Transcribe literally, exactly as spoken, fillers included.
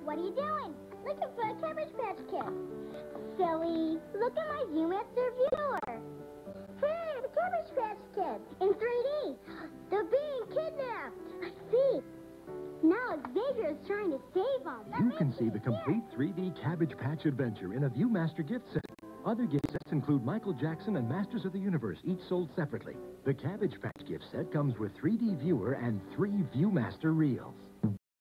What are you doing? Looking for a Cabbage Patch Kid. Silly. Look at my ViewMaster viewer. Hey, the Cabbage Patch Kid in three D. They're being kidnapped. I see. Now Xavier is trying to save them. You can see the complete three D Cabbage Patch adventure in a ViewMaster gift set. Other gift sets include Michael Jackson and Masters of the Universe, each sold separately. The Cabbage Patch gift set comes with three D viewer and three ViewMaster reels.